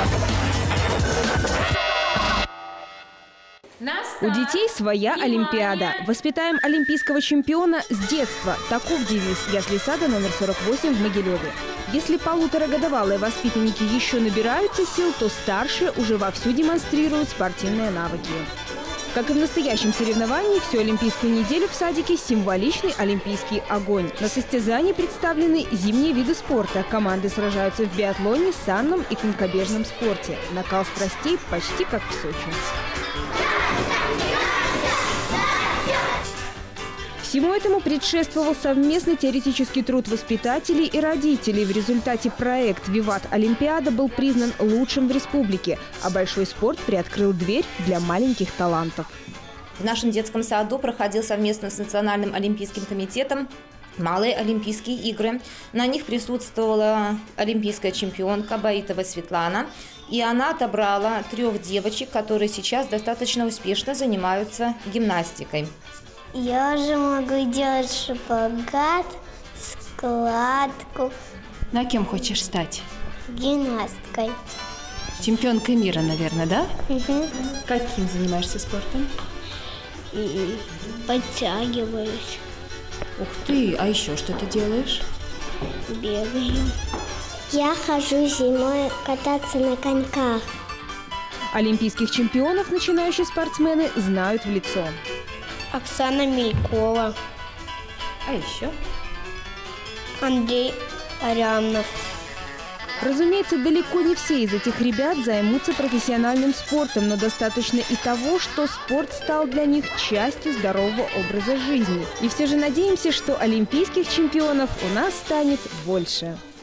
У детей своя Олимпиада. Воспитаем олимпийского чемпиона с детства. Таков девиз ясли-сада номер 48 в Могилеве. Если полуторагодовалые воспитанники еще набираются сил, то старшие уже вовсю демонстрируют спортивные навыки. Как и в настоящем соревновании, всю олимпийскую неделю в садике символичный олимпийский огонь. На состязании представлены зимние виды спорта. Команды сражаются в биатлоне, санном и конькобежном спорте. Накал страстей почти как в Сочи. Всему этому предшествовал совместный теоретический труд воспитателей и родителей. В результате проект «Виват Олимпиада» был признан лучшим в республике, а большой спорт приоткрыл дверь для маленьких талантов. В нашем детском саду проходил совместно с Национальным олимпийским комитетом малые Олимпийские игры. На них присутствовала олимпийская чемпионка Баитова Светлана. И она отобрала 3 девочек, которые сейчас достаточно успешно занимаются гимнастикой. Я уже могу делать шпагат, складку. На кем хочешь стать? Гимнасткой. Чемпионкой мира, наверное, да? Угу. Каким занимаешься спортом? Подтягиваюсь. Ух ты, а еще что ты делаешь? Бегаю. Я хожу зимой кататься на коньках. Олимпийских чемпионов начинающие спортсмены знают в лицо. Оксана Мелькова. А еще? Андрей Арямнов. Разумеется, далеко не все из этих ребят займутся профессиональным спортом, но достаточно и того, что спорт стал для них частью здорового образа жизни. И все же надеемся, что олимпийских чемпионов у нас станет больше.